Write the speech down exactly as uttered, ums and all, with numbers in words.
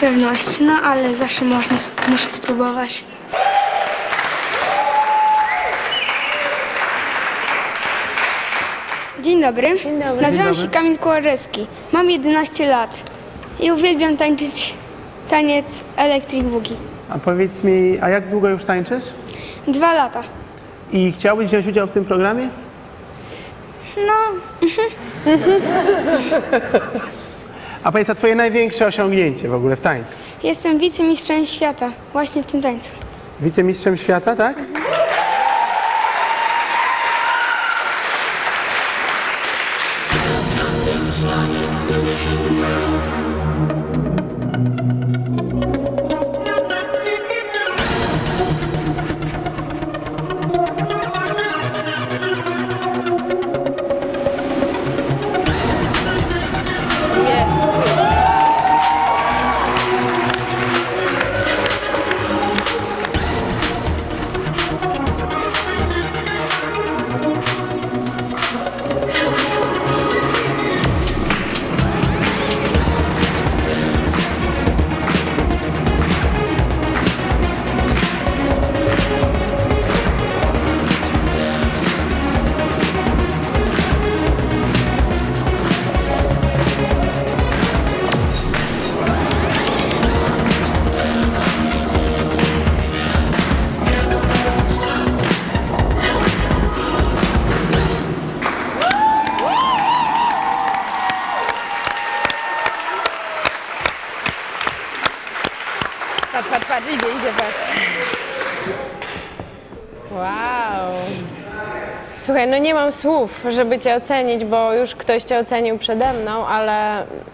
pewności, no ale zawsze można, muszę spróbować. Dzień dobry. Dzień dobry. Nazywam Dzień się dobry. Kamil Kołarzewski. Mam jedenaście lat i uwielbiam tańczyć taniec Electric Boogie. A powiedz mi, a jak długo już tańczysz? Dwa lata. I chciałbyś wziąć udział w tym programie? No, A powiedz, a twoje największe osiągnięcie w ogóle w tańcu? jestem wicemistrzem świata właśnie w tym tańcu. Wicemistrzem świata, tak? Patrz, patrz, patrz, idzie, idzie, patrz. Wow. Słuchaj, no nie mam słów, żeby cię ocenić, bo już ktoś cię ocenił przede mną, ale